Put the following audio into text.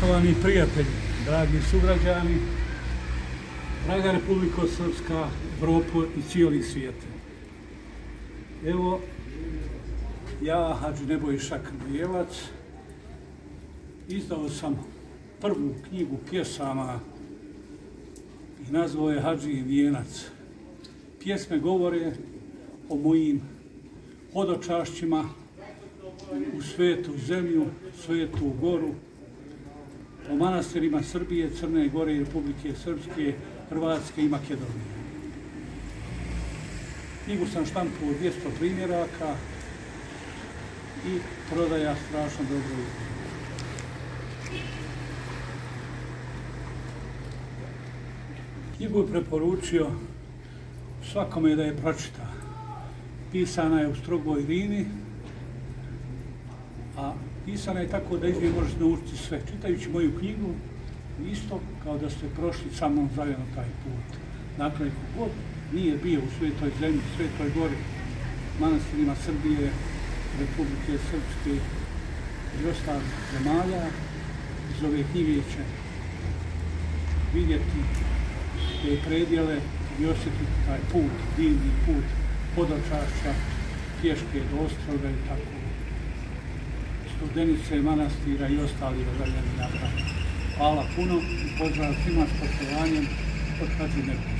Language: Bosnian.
Poštovani prijatelji, dragi sugrađani, draga Republiko Srpska, Evropo i cijeli svijet. Evo, ja, Hadži Nebojša Krgujevac, izdao sam prvu knjigu pjesama i nazvao je Hadžijin vijenac. Pjesme govore o mojim hodočašćima u svetu zemlju, svetu goru, o manastirima Srbije, Crne Gore i Republike Srpske, Hrvatske i Makedonije. Knjigu sam štampao 200 primjeraka i prodaja strašno dobro ide. Knjigu je preporučio svakome da je pročita. Pisana je u strogoj lini, a pisana je tako da iz nje možete naučiti sve. Čitajući moju knjigu, isto kao da ste prošli sa mnom zajedno taj put. Dakle, god nije bio u svetoj zemlji, svetoj gori, manastirima Srbije, Republike Srpske i ostalih zemalja, iz ove knjige će vidjeti te predjele i osjetiti taj put, divni put, hodočašća, pješke do ostrova i tako. Studenice, manastira i ostali razdaljeni napravi. Hvala puno i pozdrav svima s poštovanjem od Hadži Nebojše.